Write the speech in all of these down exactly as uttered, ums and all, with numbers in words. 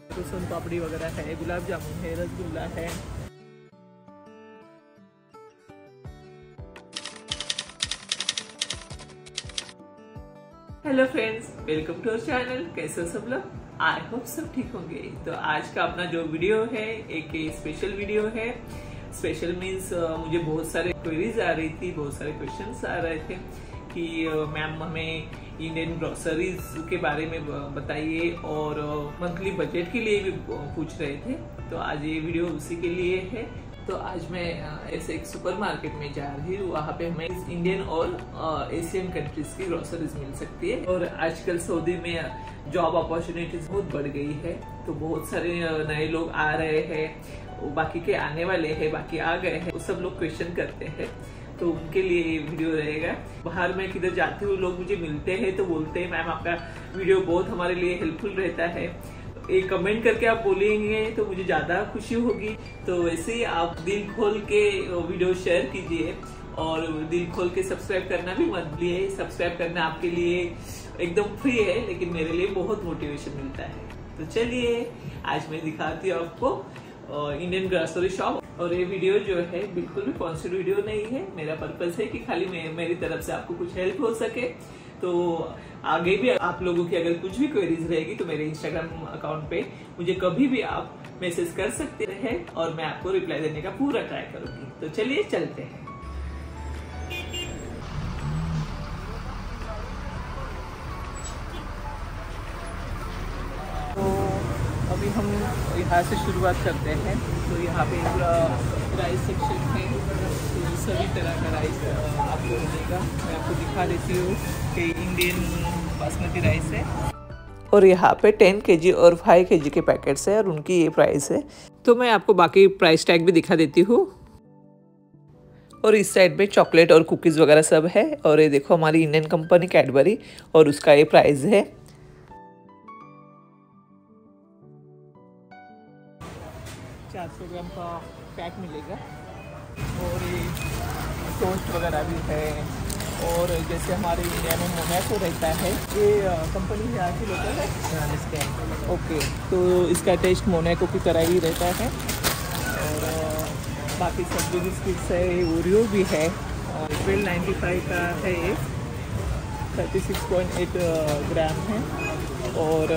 तो सोन पापड़ी वगैरह है, गुलाब जामुन है, रसगुल्ला है। Hello friends, welcome to our channel. कैसे हो सब लोग? आई होप सब ठीक होंगे। तो आज का अपना जो वीडियो है एक स्पेशल वीडियो है। स्पेशल मीन्स मुझे बहुत सारे क्वेरीज आ रही थी, बहुत सारे क्वेश्चंस आ रहे थे कि मैम हमें इंडियन ग्रोसरीज के बारे में बताइए और मंथली बजट के लिए भी पूछ रहे थे। तो आज ये वीडियो उसी के लिए है। तो आज मैं ऐसे एक सुपरमार्केट में जा रही हूँ, वहाँ पे हमें इंडियन और एशियन कंट्रीज की ग्रोसरीज मिल सकती है। और आजकल सऊदी में जॉब अपॉर्चुनिटीज बहुत बढ़ गई है, तो बहुत सारे नए लोग आ रहे हैं, बाकी के आने वाले हैं, बाकी आ गए हैं। वो सब लोग क्वेश्चन करते हैं, तो उनके लिए ये वीडियो रहेगा। बाहर मैं किधर जाती हूँ, लोग मुझे मिलते हैं तो बोलते हैं मैम आपका वीडियो बहुत हमारे लिए हेल्पफुल रहता है। एक कमेंट करके आप बोलेंगे तो मुझे ज्यादा खुशी होगी। तो वैसे ही आप दिल खोल के वीडियो शेयर कीजिए और दिल खोल के सब्सक्राइब करना भी मत भूलिए। सब्सक्राइब करना आपके लिए एकदम फ्री है, लेकिन मेरे लिए बहुत मोटिवेशन मिलता है। तो चलिए आज मैं दिखाती हूँ आपको इंडियन ग्रोसरी शॉप। और ये वीडियो जो है बिल्कुल भी स्पॉन्सर्ड वीडियो नहीं है। मेरा पर्पस है कि खाली मेरी तरफ से आपको कुछ हेल्प हो सके। तो आगे भी आप लोगों की अगर कुछ भी क्वेरीज रहेगी तो मेरे इंस्टाग्राम अकाउंट पे मुझे कभी भी आप मैसेज कर सकते हैं और मैं आपको रिप्लाई देने का पूरा ट्राई करूंगी। तो चलिए चलते हैं। तो अभी हम यहाँ से शुरुआत करते हैं। तो यहाँ पे राइस सेक्शन है, तो सभी तरह का राइस आपको मिलेगा। मैं आपको दिखा देती हूँ कि इंडियन बासमती राइस है और यहाँ पे टेन केजी और फाइव केजी के पैकेट्स है और उनकी ये प्राइस है। तो मैं आपको बाकी प्राइस टैग भी दिखा देती हूँ। और इस साइड में चॉकलेट और कुकीज़ वगैरह सब है। और ये देखो हमारी इंडियन कंपनी कैडबरी और उसका ये प्राइस है। चार सौ ग्राम का पैक मिलेगा। और ये टोस्ट वगैरह भी है। और जैसे हमारे इंडिया में मोनाको रहता है, ये कंपनी यहाँ की लोकल है इसके। ओके, तो इसका टेस्ट मोनाको की तरह ही रहता है। और बाकी सब जो बिस्किट्स है, ओरियो भी है। ट्वेल्व नाइन्टी फाइव का है ये, thirty six point eight gram है। और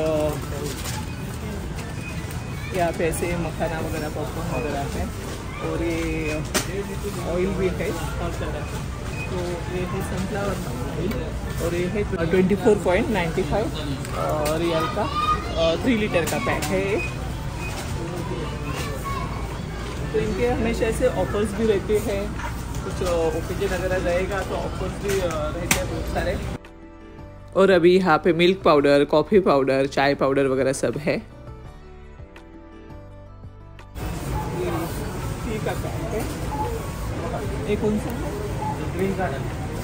यहाँ पे ऐसे मखाना वगैरह पॉपकॉर्न वगैरह है। और ये ऑयल भी है। तो ये है सनफ्लावर ऑयल और ये है twenty four point ninety five riyal का थ्री लीटर का पैक है ये। तो इनके हमेशा ऐसे ऑफर्स भी रहते हैं, कुछ ओकेजन वगैरह रहेगा तो ऑफर्स भी रहते हैं बहुत सारे। और अभी यहाँ पे मिल्क पाउडर, कॉफ़ी पाउडर, चाय पाउडर वगैरह सब है। का पैक है, एक कौन सा ग्रीन का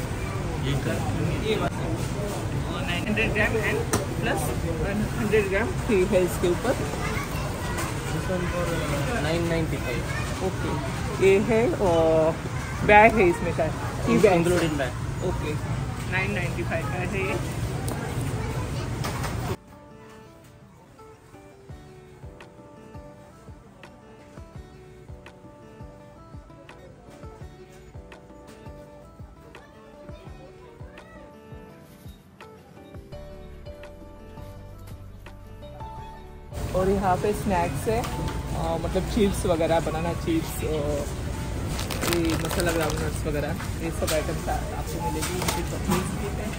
ये nine hundred gram and plus one hundred gram free है इसके ऊपर। Nine ninety five. ओके, ये है और बैग है इसमें का ई bag including bag. Okay, nine ninety five का है ये। और यहाँ पे स्नैक्स है, आ, मतलब चिप्स वगैरह, बनाना चिप्स, ये मसाला ग्राउंडनट्स वगैरह, ये सब आइटम्स आपको मिलेगी। चॉकलेट्स भी है,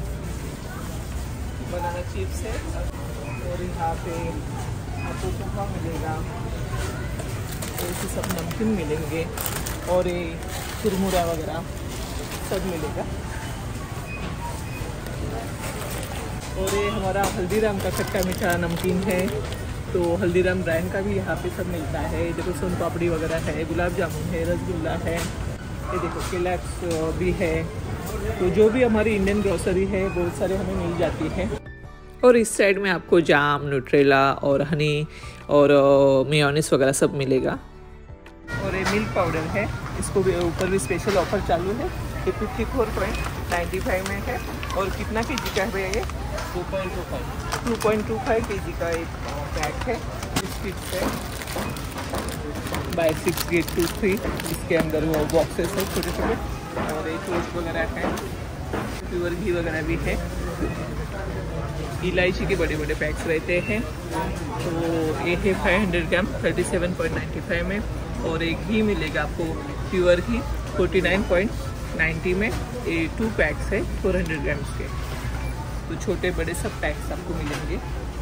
बनाना चिप्स है। और यहाँ पे आपको पोहा मिलेगा, ऐसे सब नमकीन मिलेंगे। और ये कुरमुरा वगैरह सब मिलेगा। और ये हमारा हल्दीराम का खट्टा मीठा नमकीन है, तो हल्दीराम ब्रांड का भी यहाँ पे सब मिलता है। देखो सोन पापड़ी वगैरह है, गुलाब जामुन है, रसगुल्ला है, ये देखो केलैक्स भी है। तो जो भी हमारी इंडियन ग्रोसरी है बहुत सारे हमें मिल जाती है। और इस साइड में आपको जाम, न्यूट्रेला और हनी और मेयोनीज वगैरह सब मिलेगा। और ये मिल्क पाउडर है, इसको भी ऊपर भी स्पेशल ऑफर चालू है। ये fifty four point ninety five में है। और कितना के जी का है भैया ये? Two point two five two point two five K G का एक पैक है। चिप्स है buy six get two three. इसके अंदर वो बॉक्सेस है छोटे छोटे, और एक टोस्ट वगैरह है, प्योर घी वगैरह भी है। इलायची के बड़े बड़े पैक्स रहते हैं। तो ये है five hundred gram thirty seven point ninety five में, और एक घी मिलेगा आपको प्योर घी फोर्टी नाइन पॉइंट नाइन्टी में। ये टू पैक्स है फोर हंड्रेड ग्राम्स के। तो छोटे बड़े सब पैक्स आपको मिलेंगे।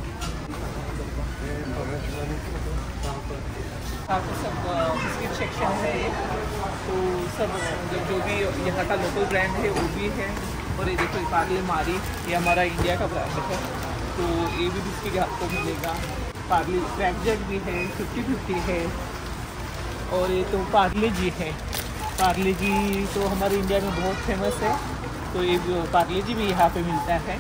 आपको सब बिस्किट सेक्शन है ये, तो सब मतलब जो भी यहाँ का लोकल ब्रांड है वो भी है। और ये देखो पार्ले मारी, ये हमारा इंडिया का ब्रांड है, तो ये भी बिस्किट आपको मिलेगा। पार्ले क्रैक जैक भी है, फिफ्टी फिफ्टी है। और ये तो पार्ले जी है, पार्ले जी तो हमारे इंडिया में बहुत फेमस है, तो ये पार्ले जी भी यहाँ पे मिलता है।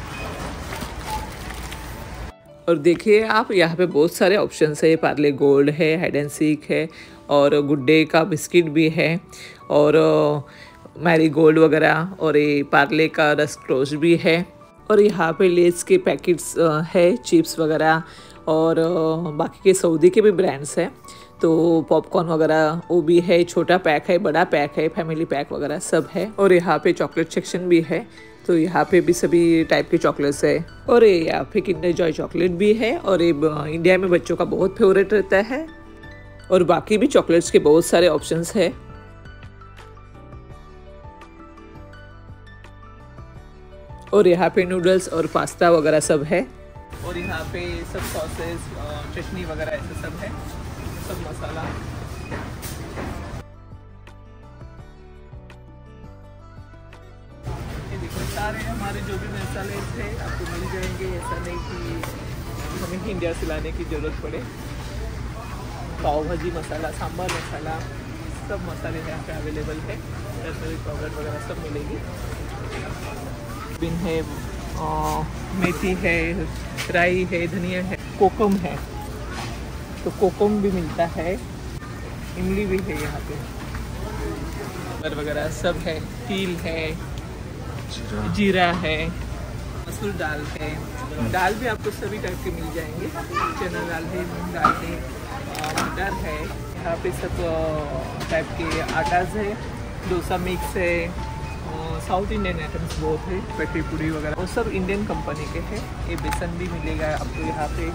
और देखिए आप यहाँ पे बहुत सारे ऑप्शंस है। पार्ले गोल्ड है, हाइड एंड सीक है, और गुड डे का बिस्किट भी है, और मैरी गोल्ड वगैरह, और ये पार्ले का रस्क टोस्ट भी है। और यहाँ पे लेस के पैकेट्स है, चिप्स वगैरह, और बाकी के सऊदी के भी ब्रांड्स हैं। तो पॉपकॉर्न वगैरह वो भी है, छोटा पैक है, बड़ा पैक है, फैमिली पैक वगैरह सब है। और यहाँ पे चॉकलेट सेक्शन भी है, तो यहाँ पे भी सभी टाइप के चॉकलेट्स है। और ये यहाँ पे किंडर जॉय चॉकलेट भी है, और ये इंडिया में बच्चों का बहुत फेवरेट रहता है। और बाकी भी चॉकलेट्स के बहुत सारे ऑप्शंस है। और यहाँ पे नूडल्स और पास्ता वगैरह सब है। और यहाँ पे सब सॉसेस, चटनी वगैरह ऐसे सब है, सब मसाला। ये देखो सारे हमारे जो भी मसाले थे आपको मिल जाएंगे। ऐसा नहीं कि हमें इंडिया से लाने की ज़रूरत पड़े। पाव भाजी मसाला, सांभर मसाला, सब मसाले यहाँ पे अवेलेबल है। टर्मरिक पाउडर वगैरह सब मिलेगी। बिन है, आ, मेथी है, राई है, धनिया है, कोकम है, तो कोकम भी मिलता है। इमली भी है यहाँ पे, वगैरह सब है। तिल है, जीरा, जीरा है, मसूर दाल है। दाल भी आपको सभी टाइप के मिल जाएंगे। चना दाल है, मूंग दाल है, मटर है। यहाँ पे सब टाइप के आटाज है, डोसा मिक्स है, साउथ इंडियन आइटम्स बहुत है, पेटी पूड़ी वगैरह, वो सब इंडियन कंपनी के हैं। ये बेसन भी मिलेगा आपको यहाँ पे।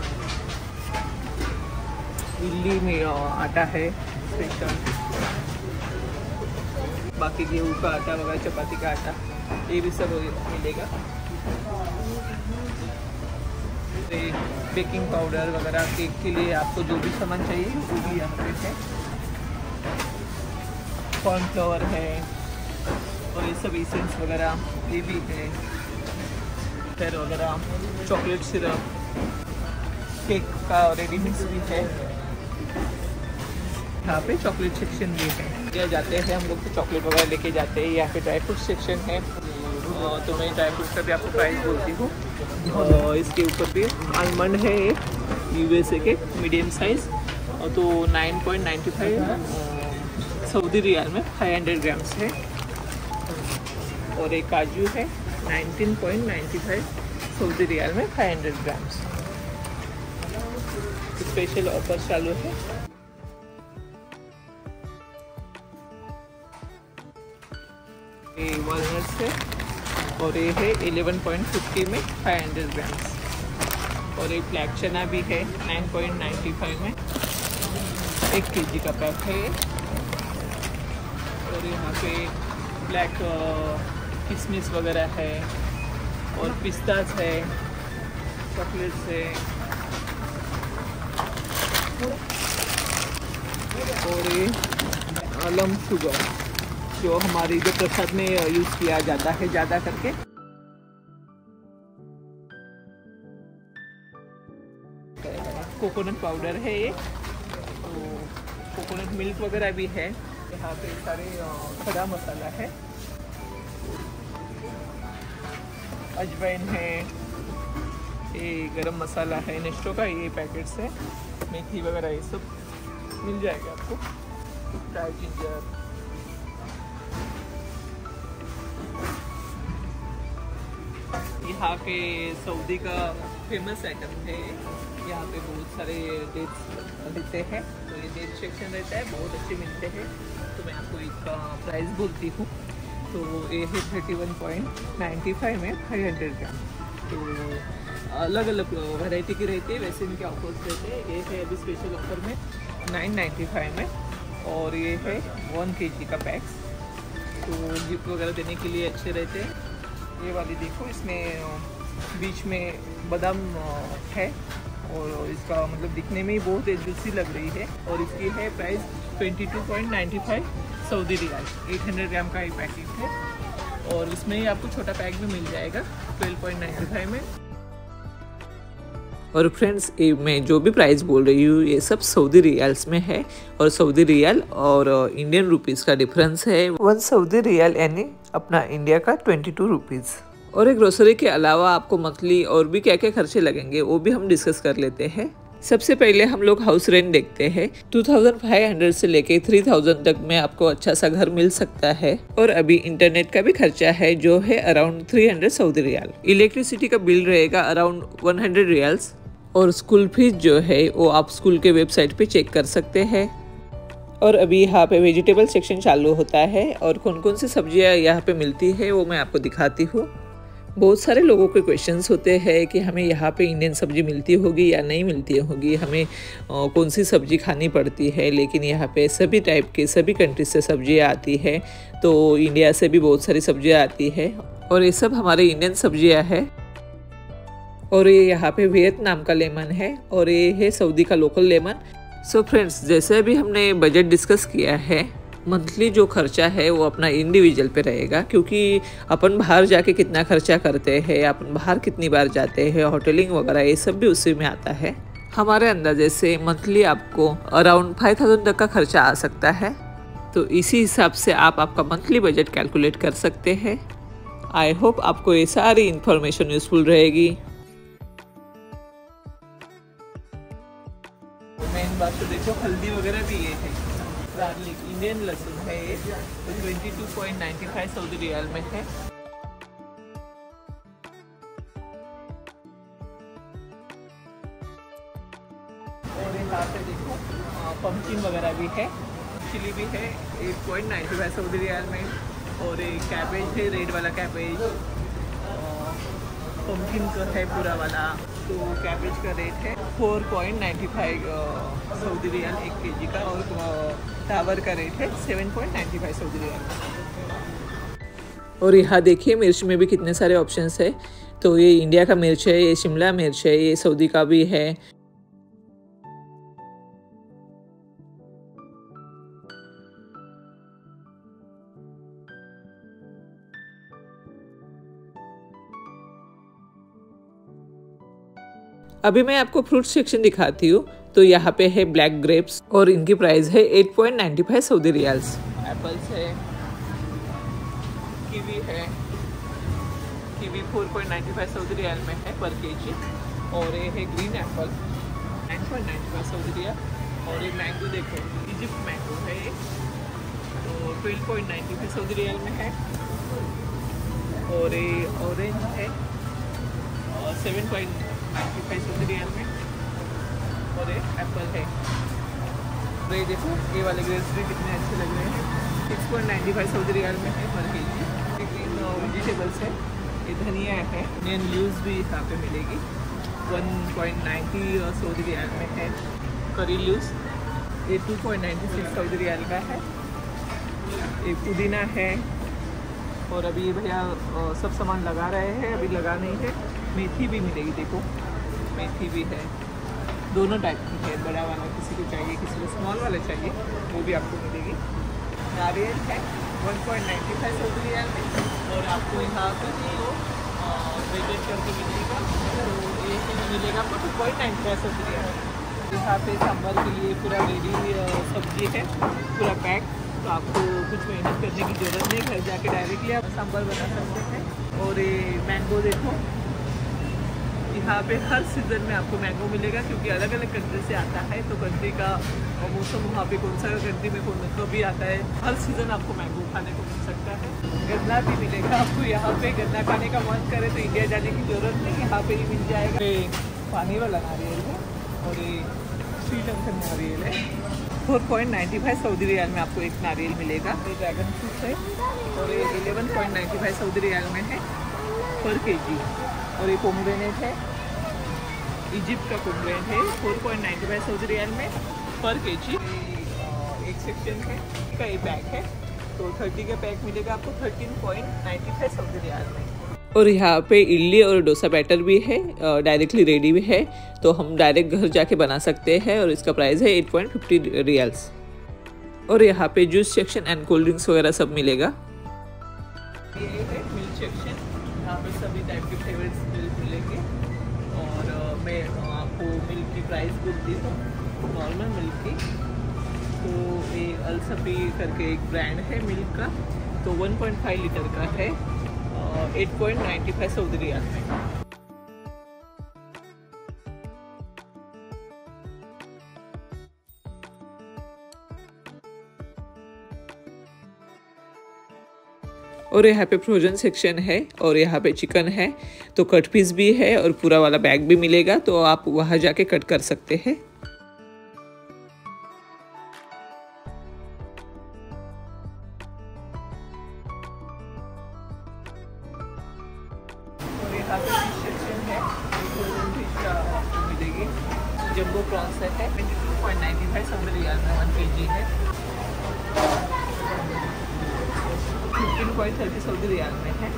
इडली में आटा है स्पेशल, बाकी गेहूँ का आटा वगैरह, चपाती का आटा, ये भी सब मिलेगा। बेकिंग पाउडर वगैरह, केक के लिए आपको जो भी सामान चाहिए वो भी यहाँ पे है। कॉर्नफ्लोवर है, और ये सब एसेंस वगैरह ये भी है। फिर वगैरह चॉकलेट सिरप, केक का रेडी मिक्स भी है। यहाँ पे चॉकलेट सेक्शन भी है। यहाँ जाते हैं हम लोग तो चॉकलेट वगैरह लेके जाते हैं। यहाँ पे ड्राई फ्रूट सेक्शन है, तो मैं ड्राई फ्रूट का भी आपको प्राइस बोलती हूँ। और इसके ऊपर भी आलमंड है यूएसए के मीडियम साइज, और तो nine point ninety five Saudi riyal में फाइव हंड्रेड ग्राम्स है। और एक काजू है nineteen point ninety five Saudi riyal में five hundred grams. Special offer चालू है। ये वॉलनट्स है, और ये है इलेवन पॉइंट फिफ्टी में फाइव हंड्रेड ग्राम्स। और एक ब्लैक चना भी है नाइन पॉइंट नाइन्टी फाइव में, एक केजी का पैक है। और यहाँ पे ब्लैक किशमिश वगैरह है, और पिस्तास है, चॉकलेट्स है, और ये आलम शुगर जो हमारी जो प्रसाद में यूज़ किया जाता है ज़्यादा करके। कोकोनट पाउडर है ये, तो कोकोनट मिल्क वगैरह भी है। यहाँ पे सारे खड़ा मसाला है, अजवाइन है, ये गरम मसाला है नेस्टो का, ये पैकेट्स है, मेथी वगैरह ये सब मिल जाएगा आपको। ड्राई जिंजर, यहाँ के सऊदी का फेमस आइटम है। यहाँ पे बहुत सारे डेट्स देते हैं, तो ये डेट सेक्शन रहता है, बहुत अच्छे मिलते हैं। तो मैं आपको इसका प्राइस बोलती हूँ। तो ये है thirty one point ninety five में फाइव हंड्रेड ग्राम। तो अलग अलग वैरायटी की रहती है, वैसे इनके ऑफर्स रहते हैं। ये है अभी स्पेशल ऑफर में नाइन नाइन्टी फाइव में, और ये है वन के जी का पैक्स। तो गिफ्ट वगैरह देने के लिए अच्छे रहते हैं। ये वाली देखो, इसमें बीच में बादाम है और इसका मतलब दिखने में ही बहुत जूसी लग रही है। और इसकी है price twenty two point ninety five Saudi riyal. Eight hundred gram का ये पैकेट है, और इसमें ही आपको छोटा पैक भी मिल जाएगा ट्वेल्व पॉइंट नाइन्टी फाइव में। और फ्रेंड्स, ये मैं जो भी प्राइस बोल रही हूँ ये सब सऊदी रियाल्स में है, और सऊदी रियाल और इंडियन रुपीस का डिफरेंस है। वन सऊदी रियाल यानी अपना इंडिया का ट्वेंटी टू रुपीज़। और एक ग्रोसरी के अलावा आपको मंथली और भी क्या क्या खर्चे लगेंगे वो भी हम डिस्कस कर लेते हैं। सबसे पहले हम लोग हाउस रेंट देखते हैं। टू थाउजेंड फाइव हंड्रेड से लेके थ्री थाउजेंड तक में आपको अच्छा सा घर मिल सकता है। और अभी इंटरनेट का भी खर्चा है जो है around three hundred Saudi riyal. Electricity का बिल रहेगा अराउंड वन हंड्रेड रियाल्स। और स्कूल फीस जो है वो आप स्कूल के वेबसाइट पे चेक कर सकते हैं। और अभी यहाँ पे वेजिटेबल सेक्शन चालू होता है, और कौन कौन सी सब्जियाँ यहाँ पे मिलती है वो मैं आपको दिखाती हूँ। बहुत सारे लोगों के क्वेश्चंस होते हैं कि हमें यहाँ पे इंडियन सब्जी मिलती होगी या नहीं मिलती होगी, हमें आ, कौन सी सब्जी खानी पड़ती है। लेकिन यहाँ पे सभी टाइप के सभी कंट्री से सब्जियाँ आती है। तो इंडिया से भी बहुत सारी सब्जियाँ आती है, और ये सब हमारे इंडियन सब्जियाँ है। और ये यहाँ पे वियतनाम का लेमन है, और ये है सऊदी का लोकल लेमन। सो फ्रेंड्स, जैसे अभी हमने बजट डिस्कस किया है, मंथली जो खर्चा है वो अपना इंडिविजुअल पे रहेगा, क्योंकि अपन बाहर जाके कितना खर्चा करते हैं, अपन बाहर कितनी बार जाते हैं, होटलिंग वगैरह ये सब भी उसी में आता है। हमारे अंदाजे से मंथली आपको अराउंड फाइव थाउजेंड तक का खर्चा आ सकता है। तो इसी हिसाब से आप आपका मंथली बजट कैलकुलेट कर सकते हैं। आई होप आपको ये सारी इन्फॉर्मेशन यूजफुल रहेगी। मेन बात तो देखो, हल्दी वगैरह भी ये है, गार्लिक इंडियन लहसुन है ये, तो twenty two point ninety five Saudi riyal में है। और यहाँ पे देखो पंपकिन वगैरह भी है, चिली भी है eight point ninety five Saudi riyal में। और एक कैबेज है, रेड वाला कैबेज, पंपकिन का है पूरा वाला। तो कैबेज का रेट है four point ninety five Saudi riyal एक के जी का, और टावर का रेट है seven point ninety five Saudi riyal. और यहाँ देखिए मिर्च में भी कितने सारे ऑप्शंस है। तो ये इंडिया का मिर्च है, ये शिमला मिर्च है, ये सऊदी का भी है। अभी मैं आपको फ्रूट सेक्शन दिखाती हूँ। तो यहाँ पे है ब्लैक ग्रेप्स, और इनकी प्राइस है eight point ninety five Saudi riyals. Apples है, कीवी है, kiwi four point ninety five Saudi riyal में है पर केजी। और ये है green apple nine point ninety five Saudi riyal. और ये मैंगो देखो, इजिप्ट मैंगो है ये, तो twelve point ninety five Saudi riyal में है। और ये ऑरेंज है seven point ninety five Saudi riyal में। और ये एप्पल है। तो ये देखो, ये वाले ग्रेप्स भी कितने अच्छे लग रहे हैं, six point ninety five Saudi riyal में है पर के जी। ग्रीन वेजिटेबल्स है, ये धनिया है, इंडियन ल्यूज भी यहाँ पे मिलेगी, one point ninety Saudi riyal में है। करी ल्यूज ये two point ninety six Saudi riyal का है। ये पुदीना है। और अभी भैया सब सामान लगा रहे हैं, अभी लगा नहीं है। मेथी भी मिलेगी, देखो मेथी भी है, दोनों टाइप की है, बड़ा वाला किसी को चाहिए, किसी को स्मॉल वाला चाहिए, वो भी आपको मिलेगी। नारियल है one point ninety five Saudi riyal में, और आपको यहाँ पे वेटेड करके मिलेगा, तो ये मिलेगा आपको two point ninety five Saudi riyal. यहाँ पे सांभर के लिए पूरा रेडी सब्जी है, पूरा पैक, तो आपको कुछ मेहनत करने की ज़रूरत नहीं, घर जाके डायरेक्टली आप सांभर बना सकते हैं। और ये मैंगो देखो, यहाँ पे हर सीज़न में आपको मैंगो मिलेगा, क्योंकि अलग अलग कंट्री से आता है, तो कंट्री का मौसम वहाँ पे कौन सा कंट्री में कौन कभी आता है, हर सीज़न आपको मैंगो खाने को मिल सकता है। गन्ना भी मिलेगा आपको यहाँ पे। गन्ना खाने का मन करे तो इंडिया जाने की ज़रूरत नहीं, यहाँ पे ही मिल जाएगा। ये पानी वाला नारियल है और ये श्रीलंकन नारियल है। Four point ninety five Saudi riyal में आपको एक नारियल मिलेगा। ये ड्रैगन फ्रूट है और ये eleven point ninety five Saudi riyal में है पर के जी। और ये पोमग्रेनेट है, इजिप्ट का पोमग्रेनेट है, four point ninety five Saudi riyal में पर के जी। एक सेक्शन है का ये पैक है तो थर्टी का पैक मिलेगा आपको thirteen point ninety five Saudi riyal में। और यहाँ पे इडली और डोसा बैटर भी है, डायरेक्टली रेडी भी है, तो हम डायरेक्ट घर जाके बना सकते हैं। और इसका प्राइस है एट पॉइंट फिफ्टी रियाल्स। और यहाँ पे juice section and cold drinks वगैरह सब मिलेगा। ये है मिल्क सेक्शन, यहाँ पे सभी टाइप के फ्लेवर्स मिल्क मिलेंगे। और uh, मैं uh, आपको मिल्क की प्राइस बोलती हूँ, नॉर्मल मिल्क की। तो ये अल्सफी करके एक ब्रांड है मिल्क का, तो वन पॉइंट फाइव लीटर का है, eight point ninety five Saudi riyal में। और यहाँ पे फ्रोजन सेक्शन है और यहाँ पे चिकन है, तो कट पीस भी है और पूरा वाला बैग भी मिलेगा, तो आप वहाँ जाके कट कर सकते हैं। और यहाँ पे फिश सेक्शन है, फ्रोजन फिश मिलेगी। जंबो प्रॉन्स है twenty two point ninety five Saudi riyal में वन के जी है। Fifteen point thirty Saudi riyal में है।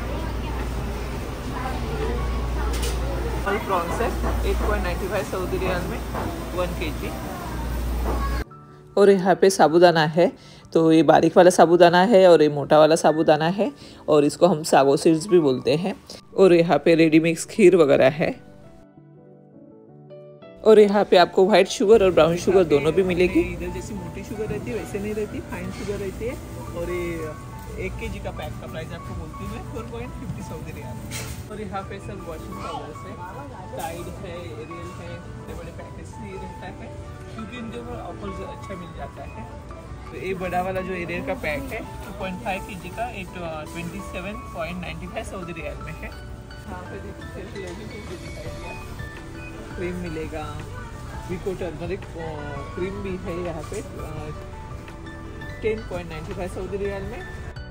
और प्रॉन्स है eight point ninety five Saudi riyal में वन के जी। और यहाँ पे साबूदाना है, तो ये बारीक वाला साबूदाना है और ये मोटा वाला साबूदाना है, और इसको हम सागो सीड्स भी बोलते हैं। और यहाँ पे रेडी मिक्स खीर वगैरह है। और यहाँ पे आपको व्हाइट शुगर और ब्राउन शुगर दोनों भी मिलेगी। इधर जैसी मोटी शुगर रहती है वैसे नहीं रहती, फाइन शुगर रहती है। और ये एक के जी का पैक का प्राइस आपको बोलती हूँ four point fifty Saudi riyal. और यहाँ पे सब वॉशिंग पाउडर्स है, टाइड है, एरियल है, बड़े बड़े पैकेज ही रहता है, क्योंकि इनके ऊपर ऑफर्स अच्छा मिल जाता है। तो ये बड़ा वाला जो एरियल का पैक है two point five K G का at twenty seven point ninety five Saudi riyal में है। यहाँ पे देखिए क्रीम मिलेगा, विको टर्मरिक क्रीम भी है यहाँ पे ten point ninety five Saudi riyal में।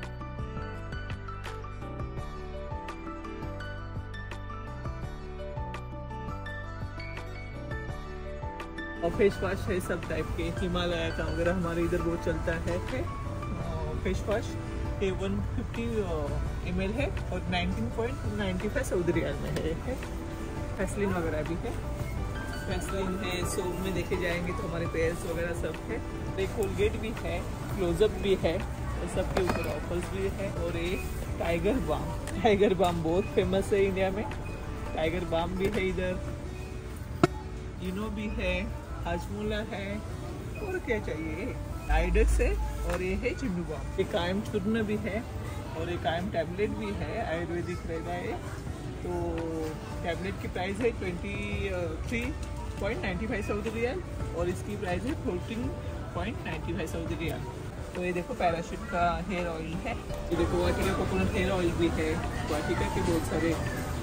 और फेस वॉश है सब टाइप के, हिमालय का वगैरह हमारे इधर बहुत चलता है। फेस वॉश ये वन फिफ्टी एम एल है और nineteen point ninety five Saudi riyal में है। फैसलिन वगैरह भी है, फैसलिन है, सोप में देखे जाएंगे तो हमारे पेयर्स वगैरह सब है। एक कोलगेट भी है, क्लोजअप भी है, और सबके ऊपर ऑफर्स भी है। और ये टाइगर बाम, टाइगर बाम बहुत फेमस है इंडिया में, टाइगर बाम भी है इधर, इनो भी है, हाजमोला है, और क्या चाहिए, आइडक्स है, और ये है चिंडू बाम। ये कायम चूर्ण भी है और ये कायम टैबलेट भी है, आयुर्वेदिक रहेगा ये। तो टैबलेट की प्राइस है twenty three point ninety five Saudi riyal और इसकी प्राइस है fourteen point ninety five Saudi riyal. तो ये देखो पैराशूट का हेयर ऑयल है, ये देखो वाटिका कोकोनट हेयर ऑयल भी है, वाटिका के बहुत सारे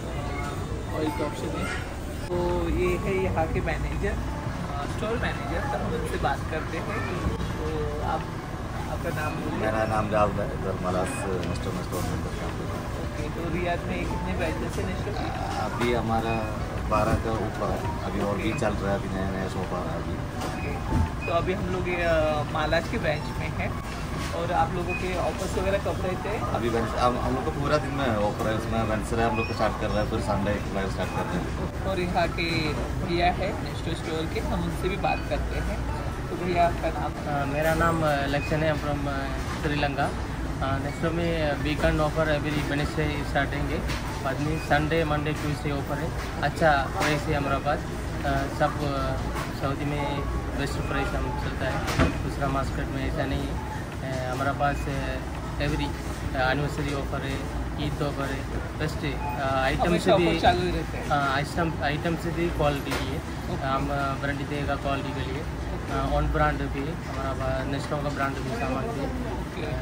ऑयल के ऑप्शन है। तो ये है यहाँ के मैनेजर, स्टोर मैनेजर, तो हम उनसे बात करते हैं। तो आप आपका नाम बोलिए। मेरा नाम जावेद है, इधर मलास नेस्टो में स्टोर में काम करता हूँ। ओके, तो रियाद में कितने ब्रांचेस है नेस्टो की? अभी हमारा बारह का ऊपर है, अभी और भी चल रहा है, अभी नया नया शॉप आ रहा है अभी। ओके, तो अभी हम लोग ये मालाज के ब्रांच में हैं और आप लोगों के ऑफर्स वगैरह कब रहते हैं? अभी हम हम लोग को पूरा दिन में ऑफर है, उसमें वेंसडे हम लोग को स्टार्ट कर रहा है, फिर संडे लाइव स्टार्ट कर रहे हैं। और यहाँ के भैया है नेस्टो स्टोर के, हम उनसे भी बात करते हैं। तो भैया आपका नाम? uh, मेरा नाम लक्षण है, फ्रॉम श्रीलंका। नेक्स्ट में weekend offer every Wednesday starting है, बाद में संडे मंडे ट्यूसडे ऑफर है। अच्छा प्राइस है हमारा पास, uh, सब सऊदी में बेस्ट प्राइस हम चलता है, दूसरा मार्केट में ऐसा नहीं है। uh, हमारा पास एवरी एनिवर्सरी ऑफर है, ईद ऑफर है, बेस्ट आइटम से भी आइटम आइटम से भी क्वालिटी है, हम ब्रांड देगा क्वालिटी के लिए। ऑन ब्रांड भी हमारा नेस्टो का ब्रांड भी सामान भी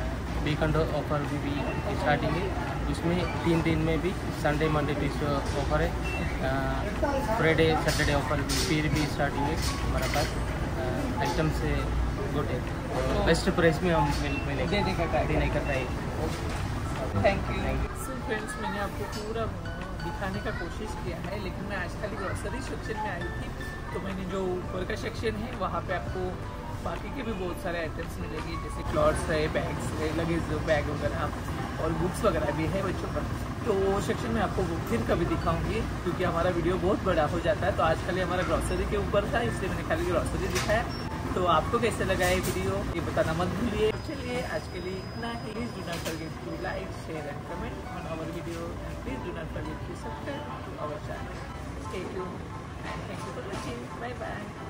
वीकेंड ऑफर भी, भी स्टार्टिंग है। उसमें तीन दिन में भी संडे मंडे ट्यूसडे ऑफर है, फ्राइडे सैटरडे ऑफर भी फिर भी स्टार्टिंग है हमारे पास। आइटम से गुड है, तो बेस्ट प्राइस में हम मिल मिलेंगे देने का ट्राई देने का try. Thank you. So friends, मैंने आपको पूरा दिखाने का कोशिश किया है, लेकिन मैं आज खाली ग्रॉसरी सेक्शन में आई थी, तो मैंने जो ऊपर का सेक्शन है वहाँ पे आपको बाकी के भी बहुत सारे आइटम्स मिलेंगे, जैसे क्लॉथ्स है, बैग्स है, लगेज बैग वगैरह और बुक्स वगैरह भी है बच्चों का। तो वो सेक्शन में आपको फिर कभी दिखाऊंगी, क्योंकि हमारा वीडियो बहुत बड़ा हो जाता है। तो आज खाली हमारा ग्रॉसरी के ऊपर था, इसलिए मैंने खाली ग्रॉसरी दिखाया। तो आपको कैसे लगा ये वीडियो ये बताना मत भूलिए। चलिए आज के लिए इतना ही। Please do not forget to like share and comment on our video and please do not forget to subscribe to our channel. Stay tuned and thank you for watching. Bye bye.